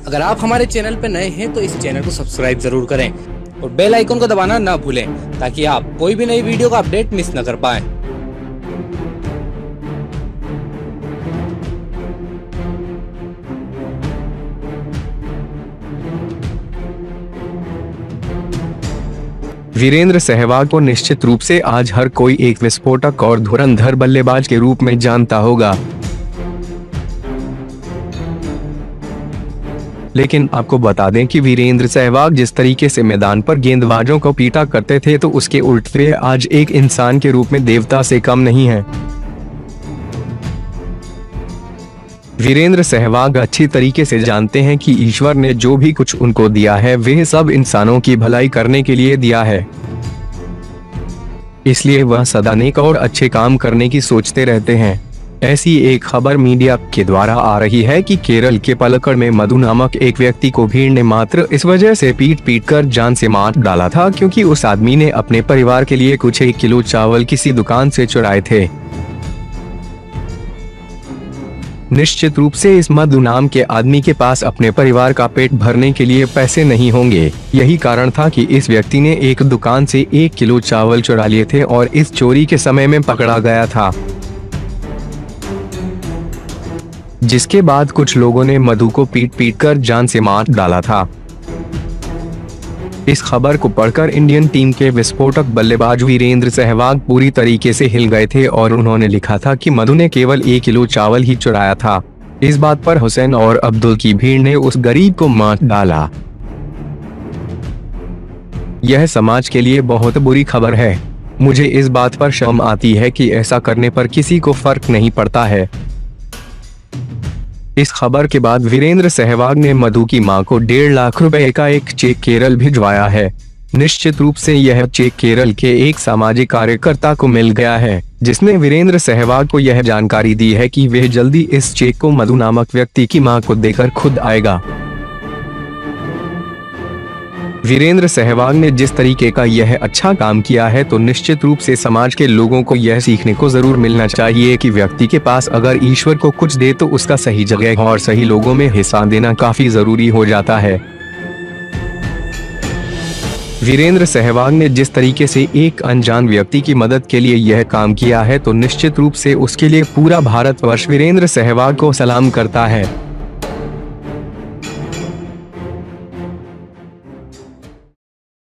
अगर आप हमारे चैनल पर नए हैं तो इस चैनल को सब्सक्राइब जरूर करें और बेल आइकन को दबाना ना भूलें ताकि आप कोई भी नई वीडियो का अपडेट मिस न कर पाएं। वीरेंद्र सहवाग को निश्चित रूप से आज हर कोई एक विस्फोटक और धुरंधर बल्लेबाज के रूप में जानता होगा, लेकिन आपको बता दें कि वीरेंद्र सहवाग जिस तरीके से मैदान पर गेंदबाजों को पीटा करते थे तो उसके उल्ट वे आज एक इंसान के रूप में देवता से कम नहीं है। वीरेंद्र सहवाग अच्छी तरीके से जानते हैं कि ईश्वर ने जो भी कुछ उनको दिया है वह सब इंसानों की भलाई करने के लिए दिया है, इसलिए वह सदा नेक और अच्छे काम करने की सोचते रहते हैं। ऐसी एक खबर मीडिया के द्वारा आ रही है कि केरल के पलक्कड़ में मधु नामक एक व्यक्ति को भीड़ ने मात्र इस वजह से पीट कर जान से मार डाला था क्योंकि उस आदमी ने अपने परिवार के लिए कुछ 1 किलो चावल किसी दुकान से चुराए थे। निश्चित रूप से इस मधु नाम के आदमी के पास अपने परिवार का पेट भरने के लिए पैसे नहीं होंगे। यही कारण था कि इस व्यक्ति ने एक दुकान से 1 किलो चावल चुरा लिए थे और इस चोरी के समय में पकड़ा गया था, जिसके बाद कुछ लोगों ने मधु को पीट कर जान से मार डाला था। इस खबर को पढ़कर इंडियन टीम के विस्फोटक बल्लेबाज वीरेंद्र सहवाग पूरी तरीके से हिल गए थे और उन्होंने लिखा था कि मधु ने केवल 1 किलो चावल ही चुराया था। इस बात पर हुसैन और अब्दुल की भीड़ ने उस गरीब को मार डाला। यह समाज के लिए बहुत बुरी खबर है। मुझे इस बात पर शर्म आती है कि ऐसा करने पर किसी को फर्क नहीं पड़ता है। इस खबर के बाद वीरेंद्र सहवाग ने मधु की मां को 1.5 लाख रुपए का एक चेक केरल भिजवाया है। निश्चित रूप से यह चेक केरल के एक सामाजिक कार्यकर्ता को मिल गया है, जिसने वीरेंद्र सहवाग को यह जानकारी दी है कि वह जल्दी इस चेक को मधु नामक व्यक्ति की मां को देकर खुद आएगा। वीरेंद्र सहवाग ने जिस तरीके का यह अच्छा काम किया है तो निश्चित रूप से समाज के लोगों को यह सीखने को जरूर मिलना चाहिए कि व्यक्ति के पास अगर ईश्वर को कुछ दे तो उसका सही जगह और सही लोगों में हिस्सा देना काफी जरूरी हो जाता है। वीरेंद्र सहवाग ने जिस तरीके से एक अनजान व्यक्ति की मदद के लिए यह काम किया है तो निश्चित रूप से उसके लिए पूरा भारतवर्ष वीरेंद्र सहवाग को सलाम करता है।